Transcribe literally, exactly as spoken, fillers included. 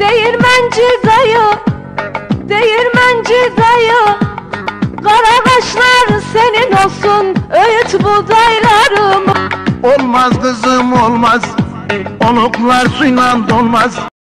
Değirmenci dayı, değirmenci dayı, kara kaşlar senin olsun, öğüt buğdaylarımı. Olmaz kızım olmaz, oluklar suyla dolmaz.